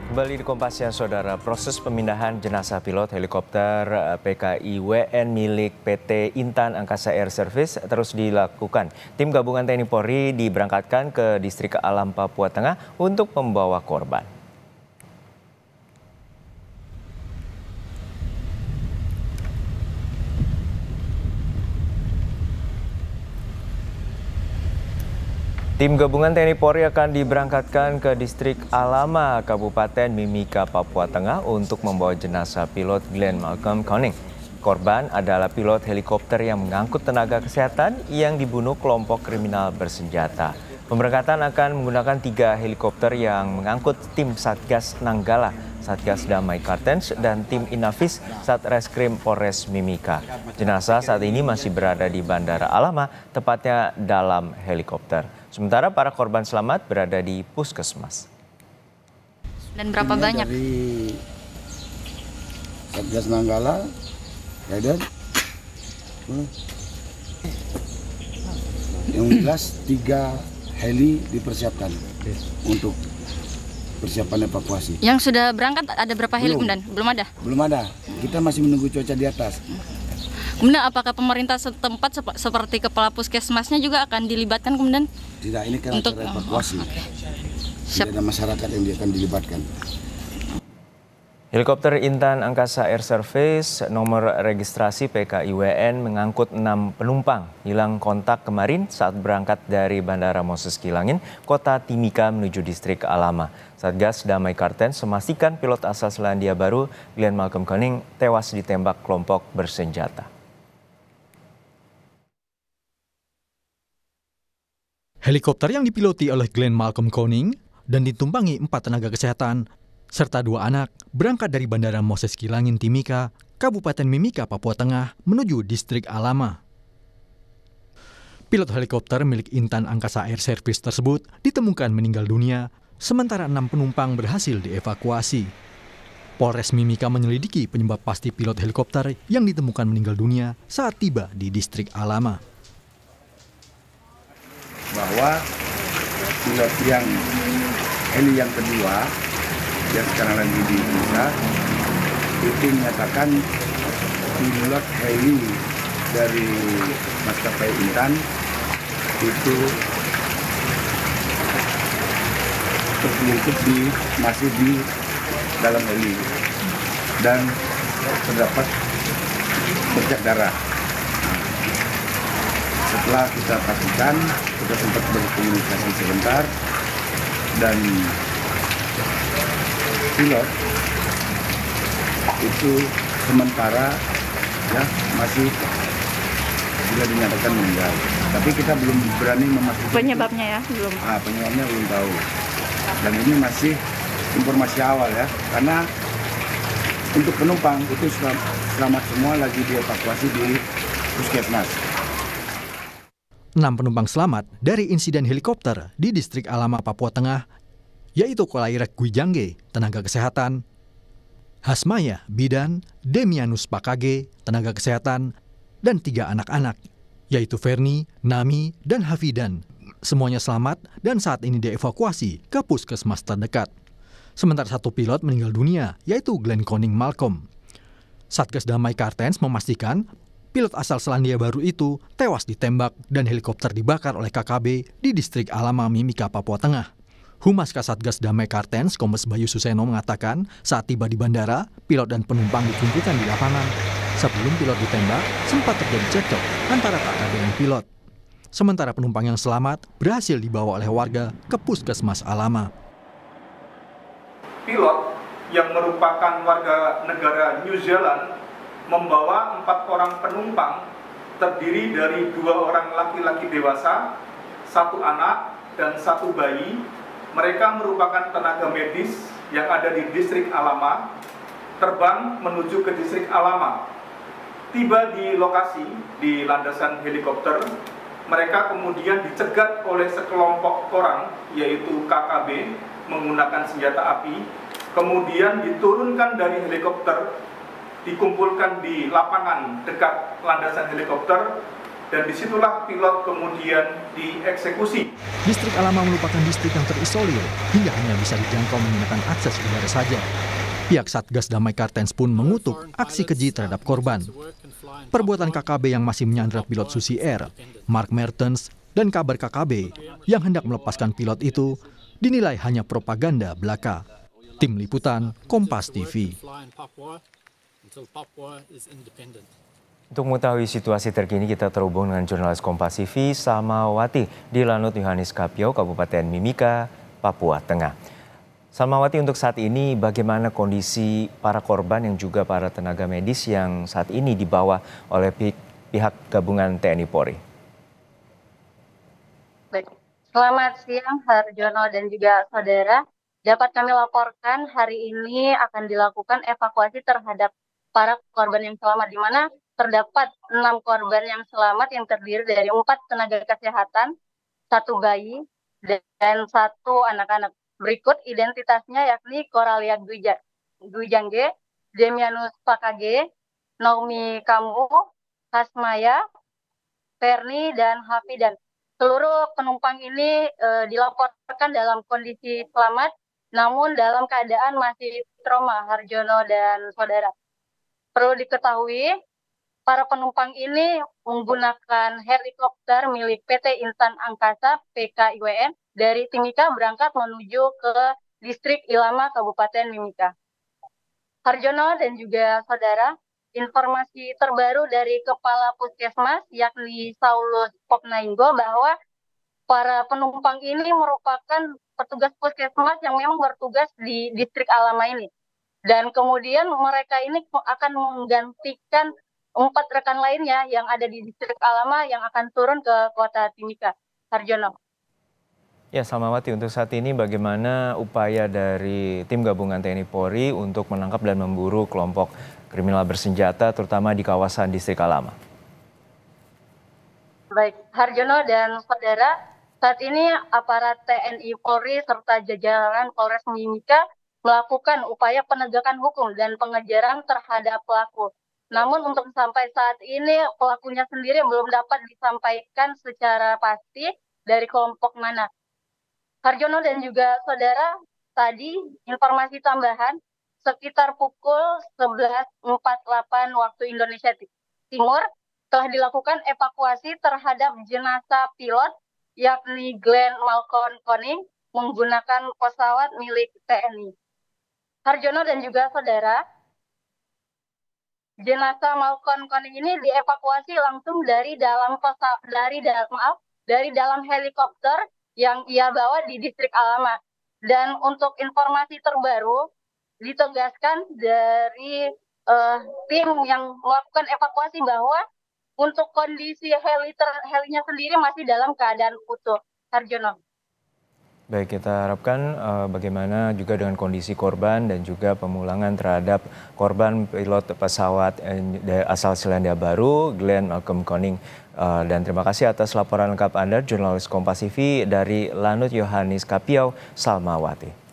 Kembali di Kompas Siang, Saudara. Proses pemindahan jenazah pilot helikopter PKIWN milik PT Intan Angkasa Air Service terus dilakukan. Tim gabungan TNI Polri diberangkatkan ke Distrik Alam Papua Tengah untuk membawa korban. Tim gabungan TNI Polri akan diberangkatkan ke Distrik Alama, Kabupaten Mimika, Papua Tengah untuk membawa jenazah pilot Glenn Malcolm Koning. Korban adalah pilot helikopter yang mengangkut tenaga kesehatan yang dibunuh kelompok kriminal bersenjata. Pemberangkatan akan menggunakan 3 helikopter yang mengangkut tim Satgas Nanggala, Satgas Damai Kartens, dan tim Inavis Satreskrim Polres Mimika. Jenazah saat ini masih berada di Bandara Alama, tepatnya dalam helikopter. Sementara para korban selamat berada di puskesmas. Dan berapa banyak? Dari Satgas Nanggala, dan yang jelas 3 heli dipersiapkan untuk persiapan evakuasi. Yang sudah berangkat ada berapa heli kemudian? Belum ada? Belum ada. Kita masih menunggu cuaca di atas. Kemudian apakah pemerintah setempat seperti kepala puskesmasnya juga akan dilibatkan kemudian? Tidak, ini kan untuk acara evakuasi. Siap. Tidak ada masyarakat yang akan dilibatkan. Helikopter Intan Angkasa Air Service nomor registrasi PKIWN mengangkut 6 penumpang hilang kontak kemarin saat berangkat dari Bandara Moses Kilangin, Kota Timika menuju Distrik Alama. Satgas Damai Kartens memastikan pilot asal Selandia Baru Glenn Malcolm Koning tewas ditembak kelompok bersenjata. Helikopter yang dipiloti oleh Glenn Malcolm Koning dan ditumpangi 4 tenaga kesehatan serta 2 anak berangkat dari Bandara Moses Kilangin Timika, Kabupaten Mimika, Papua Tengah menuju Distrik Alama. Pilot helikopter milik Intan Angkasa Air Service tersebut ditemukan meninggal dunia, sementara 6 penumpang berhasil dievakuasi. Polres Mimika menyelidiki penyebab pasti pilot helikopter yang ditemukan meninggal dunia saat tiba di Distrik Alama. Bahwa pilot yang heli yang kedua yang sekarang lagi diperiksa itu menyatakan pilot heli dari maskapai Intan itu tergelincir masih di dalam heli dan terdapat bercak darah. Setelah kita pastikan, kita sempat berkomunikasi sebentar dan pilot itu sementara ya masih sudah dinyatakan meninggal. Tapi kita belum berani memastikan Penyebabnya ya, belum. Penyebabnya belum tahu. Dan ini masih informasi awal ya, karena untuk penumpang itu selamat semua lagi dievakuasi di puskesmas. 6 penumpang selamat dari insiden helikopter di Distrik Alama, Papua Tengah, yaitu Kolairek Gwijangge, tenaga kesehatan, Hasmaya Bidan, Demianus Pakage, tenaga kesehatan, dan 3 anak-anak, yaitu Ferni, Nami, dan Hafidan. Semuanya selamat dan saat ini dievakuasi ke puskesmas terdekat. Sementara 1 pilot meninggal dunia, yaitu Glenn Koning Malcolm. Satgas Damai Kartens memastikan pilot asal Selandia Baru itu tewas ditembak dan helikopter dibakar oleh KKB di Distrik Alama, Mimika, Papua Tengah. Humas Kasatgas Damai Kartens, Kombes Bayu Suseno mengatakan saat tiba di bandara, pilot dan penumpang dikumpulkan di lapangan. Sebelum pilot ditembak, sempat terjadi cekcok antara KKB dan pilot. Sementara penumpang yang selamat berhasil dibawa oleh warga ke Puskesmas Alama. Pilot yang merupakan warga negara New Zealand membawa 4 orang penumpang terdiri dari 2 orang laki-laki dewasa, 1 anak, dan 1 bayi. Mereka merupakan tenaga medis yang ada di Distrik Alama, terbang menuju ke Distrik Alama. Tiba di lokasi, di landasan helikopter, mereka kemudian dicegat oleh sekelompok orang, yaitu KKB, menggunakan senjata api, kemudian diturunkan dari helikopter, dikumpulkan di lapangan dekat landasan helikopter, dan disitulah pilot kemudian dieksekusi. Distrik Alama merupakan distrik yang terisolir hingga hanya bisa dijangkau menggunakan akses udara saja. Pihak Satgas Damai Kartens pun mengutuk aksi keji terhadap korban. Perbuatan KKB yang masih menyandra pilot Susi Air, Mark Mertens, dan kabar KKB yang hendak melepaskan pilot itu dinilai hanya propaganda belaka. Tim Liputan, Kompas TV. Untuk mengetahui situasi terkini, kita terhubung dengan jurnalis Kompas TV, Salmawati, di Lanut Yohanes Kapiau, Kabupaten Mimika, Papua Tengah. Salmawati, untuk saat ini bagaimana kondisi para korban yang juga para tenaga medis yang saat ini dibawa oleh pihak gabungan TNI Polri? Baik. Selamat siang Harjono dan juga saudara. Dapat kami laporkan hari ini akan dilakukan evakuasi terhadap para korban yang selamat, di mana terdapat 6 korban yang selamat yang terdiri dari 4 tenaga kesehatan, 1 bayi, dan 1 anak-anak. Berikut identitasnya yakni Coralia Guijangge, Demianus Pakage, Naomi Kambu, Hasmaya, Ferni, dan Hafidan. Seluruh penumpang ini dilaporkan dalam kondisi selamat, namun dalam keadaan masih trauma, Harjono dan saudara. Perlu diketahui, para penumpang ini menggunakan helikopter milik PT Insan Angkasa PKIWN dari Timika berangkat menuju ke distrik Ilama Kabupaten Mimika. Harjono dan juga saudara, informasi terbaru dari Kepala Puskesmas yakni Saulus Popnainggo bahwa para penumpang ini merupakan petugas puskesmas yang memang bertugas di distrik Alama ini. Dan kemudian mereka ini akan menggantikan 4 rekan lainnya yang ada di distrik Alama yang akan turun ke kota Timika. Harjono. Ya, Salmawati, untuk saat ini bagaimana upaya dari tim gabungan TNI Polri untuk menangkap dan memburu kelompok kriminal bersenjata terutama di kawasan distrik Alama? Baik, Harjono dan saudara, saat ini aparat TNI Polri serta jajaran Polres Mimika melakukan upaya penegakan hukum dan pengejaran terhadap pelaku. Namun untuk sampai saat ini pelakunya sendiri belum dapat disampaikan secara pasti dari kelompok mana. Harjono dan juga saudara, tadi informasi tambahan sekitar pukul 11.48 waktu Indonesia Timur telah dilakukan evakuasi terhadap jenazah pilot yakni Glenn Malcolm Koning menggunakan pesawat milik TNI. Harjono dan juga saudara, jenazah Malcolm Koning ini dievakuasi langsung dari dalam helikopter yang ia bawa di distrik Alama. Dan untuk informasi terbaru ditegaskan dari tim yang melakukan evakuasi bahwa untuk kondisi helinya sendiri masih dalam keadaan utuh. Harjono. Baik, kita harapkan bagaimana juga dengan kondisi korban dan juga pemulangan terhadap korban pilot pesawat asal Selandia Baru, Glenn Malcolm Koning. Dan terima kasih atas laporan lengkap Anda, jurnalis Kompas TV dari Lanut Yohanes Kapiau, Salmawati.